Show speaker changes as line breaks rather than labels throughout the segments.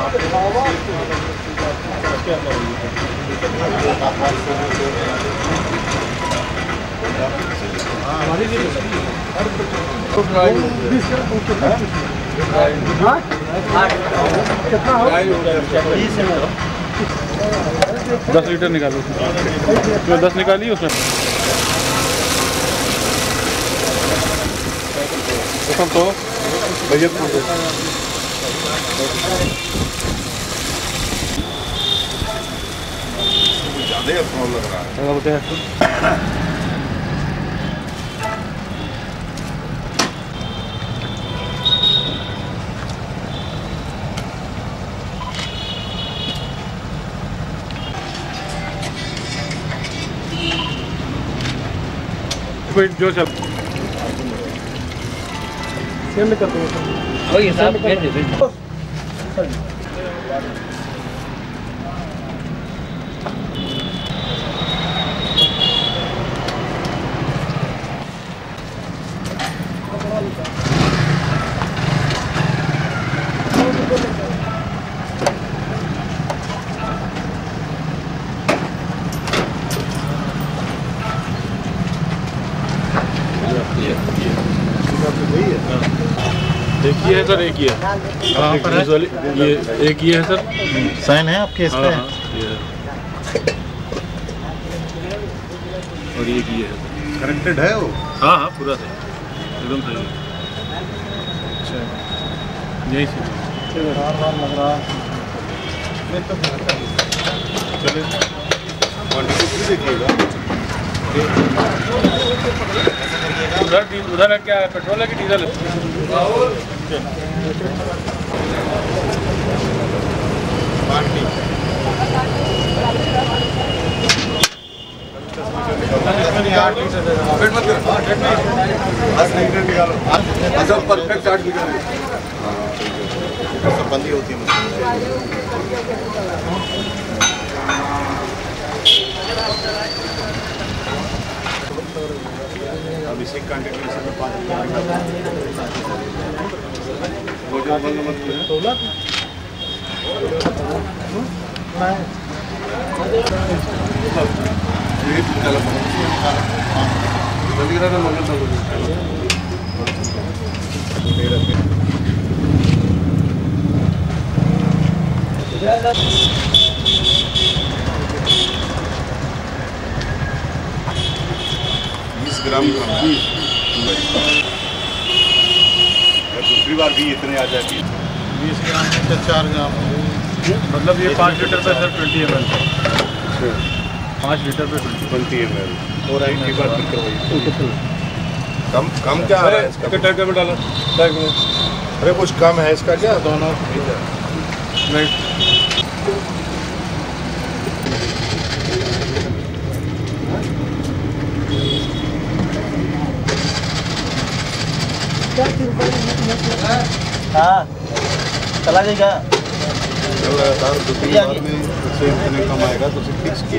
दस लीटर निकालो, 10 निकालिए उसमें तो भैया ज़्यादा प्रॉब्लम लग रहा है। जो सब सेंड कर दो वही साहब भेज दे। एक ही है सर, एक ही है। ये एक ही है सर,
साइन है आपके इस पे?
और ये की है
करेक्टेड है वो?
हाँ हाँ पूरा सही, एकदम सही है। अच्छा यही से
लग रहा
चले
देखिएगा।
उधर क्या है, पेट्रोल है कि डीजल है?
परफेक्ट 8 लीटर बंदी होती है अब इसी कंटिन्यूएशन में 5 वो जो बंद मत किया 16 ग्राम दूसरी बार भी इतने आ जाती है 20 ग्राम से 4 ग्राम,
मतलब ये 5 लीटर पे सर 20 ml। 5 लीटर पे
20 ml और एक बार कम क्या आ रहा है इसका?
टैंक में डालो, टैंक में।
अरे कुछ कम है इसका क्या? दोनों
नहीं
हाँ चला जाएगा
लगातार दूसरी बार में उससे इतने कम आएगा तो उसे फिक्स किया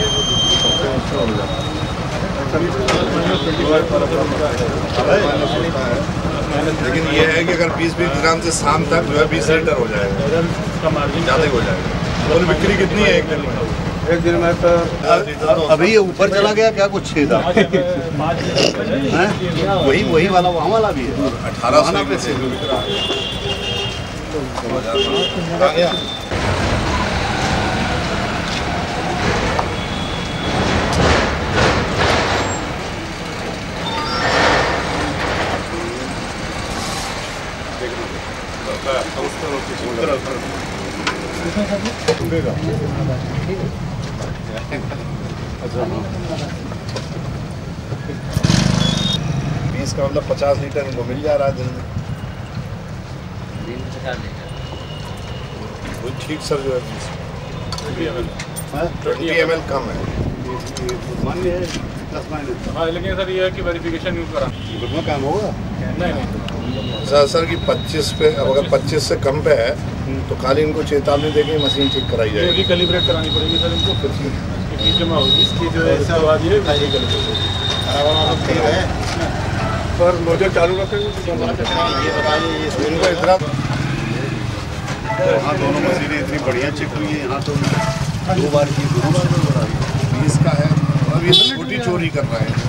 लेकिन ये है कि अगर 20-20 ग्राम से शाम तक जो है 20 लीटर हो जाएगा, ज़्यादा हो जाएगा। और बिक्री कितनी है एक दिन में?
एक दिन में तो
अभी ये ऊपर चला गया क्या कुछ था? वही वाला वहाँ वाला भी है 1800 पे से आ गया। इसका मतलब 50 लीटर इनको मिल जा रहा है दिन में। वही ठीक सर जो है 20 ml कम है।
हाँ लेकिन सर ये है कि वेरिफिकेशन यूज करा
काम होगा
नहीं
सर कि 25 पे, अब अगर 25 से कम पे है तो खाली इनको चेतावनी देके मशीन ठीक कराई जाएगी।
कैलिब्रेट करानी पड़ेगी सर इनको, फिर इसके बीच में होगी इसकी जो है पर नोजल चालू रखेंगे।
इनको इतना वहाँ दोनों मशीनें इतनी बढ़िया चेक हुई है, यहाँ तो 2 बार की दुरुस्त इसका है। अब ये छोटी चोरी कर रहे हैं।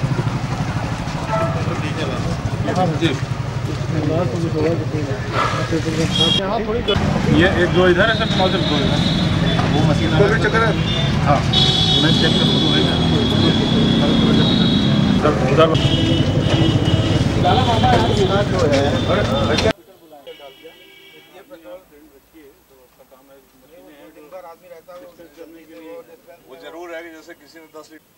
ये 1-2 इधर है सर, नॉजल 2 इधर।
वो मशीन को भी चक्कर है।
हाँ मैं चेक कर
वो जरूर है कि जैसे किसी ने 10 लीटर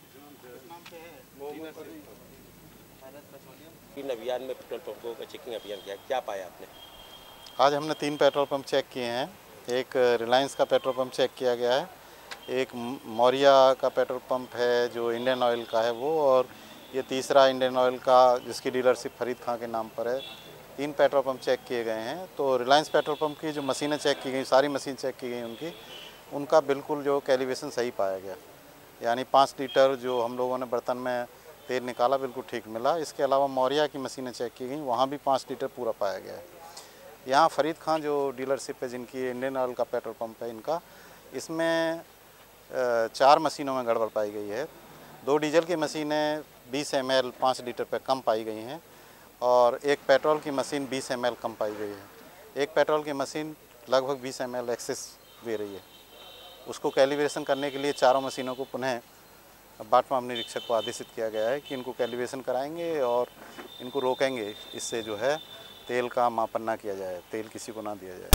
इन अभियान में पेट्रोल पंपों का चेकिंग अभियान किया, क्या पाया आपने?
आज हमने 3 पेट्रोल पंप चेक किए हैं। एक रिलायंस का पेट्रोल पंप चेक किया गया है, एक मौर्या का पेट्रोल पंप है जो इंडियन ऑयल का है वो, और ये तीसरा इंडियन ऑयल का जिसकी डीलरशिप फरीद खां के नाम पर है। 3 पेट्रोल पंप चेक किए गए हैं। तो रिलायंस पेट्रोल पंप की जो मशीनें चेक की गई, सारी मशीन चेक की गई उनका बिल्कुल जो कैलिब्रेशन सही पाया गया, यानी 5 लीटर जो हम लोगों ने बर्तन में तेल निकाला बिल्कुल ठीक मिला। इसके अलावा मौर्या की मशीनें चेक की गई, वहाँ भी 5 लीटर पूरा पाया गया है। यहाँ फरीद खां जो डीलरशिप है जिनकी इंडियन ऑयल का पेट्रोल पंप है इनका, इसमें 4 मशीनों में गड़बड़ पाई गई है। 2 डीजल की मशीनें 20 ml 5 लीटर पर कम पाई गई हैं, और एक पेट्रोल की मशीन 20 ml कम पाई गई है। एक पेट्रोल की मशीन लगभग 20 ml एक्सेस दे रही है। उसको कैलिब्रेशन करने के लिए चारों मशीनों को पुनः बाट माप निरीक्षक को आदेशित किया गया है कि इनको कैलिब्रेशन कराएंगे और इनको रोकेंगे, इससे जो है तेल का मापन ना किया जाए, तेल किसी को ना दिया जाए।